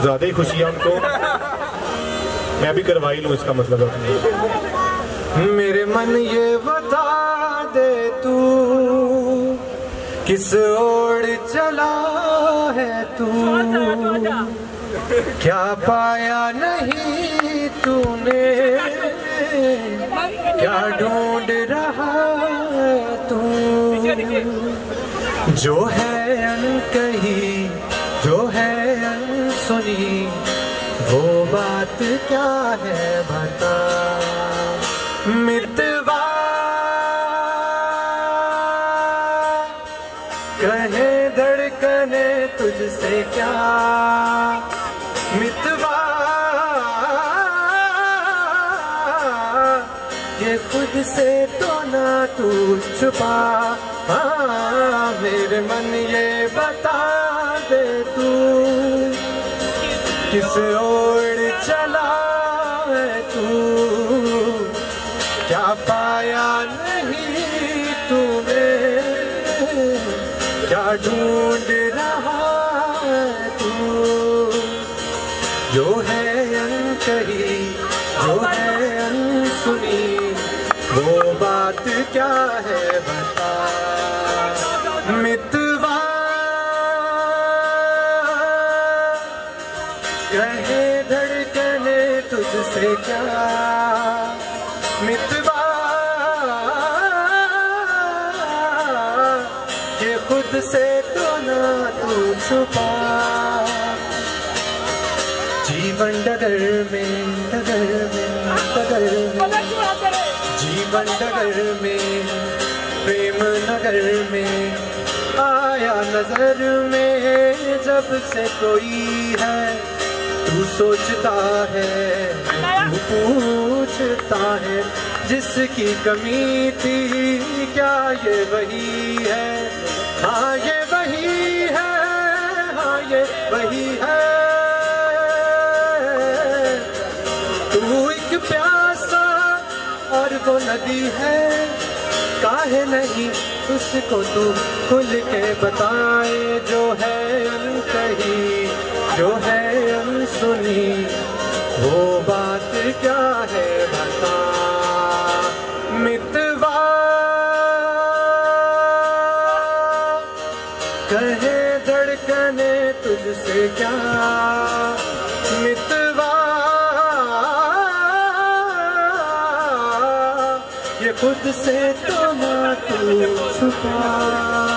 ज्यादा ही खुशी है उनको, मैं भी करवाई लूं इसका मतलब है। मेरे मन ये बता दे तू किस ओर चला है तू, क्या पाया नहीं तूने, क्या ढूंढ रहा है तू, जो है अनकही जो है अनसुनी वो बात क्या है बता। मितवा कहे धड़कने तुझसे क्या, मितवा ये खुद से तो ना तू छुपा। हाँ मेरे मन ये बता दे तू किस ओर चला है तू, क्या पाया नहीं तूने, क्या ढूंढ रहा है तू, जो है अनकही जो है अनसुनी वो बात क्या है बता। मितवा कहे धड़कने तुझसे क्या, मितवा ये खुद से तो ना तू छुपा। जीवन डगर में डगर में डगर में, जीवन डगर में प्रेम नगर में आया नजर में जब से कोई है, तू सोचता है तू पूछता है जिसकी कमी थी क्या ये वही है। हाँ ये वही है, हाँ ये वही है, तू एक प्यासा और वो नदी है, काहे नहीं उसको तू खुल के बताए, जो है अनकही जो है अनसुनी वो बात क्या है बता। मितवा कहे धड़कने तुझसे क्या, मितवा ये खुद से तो ना तू छुपा।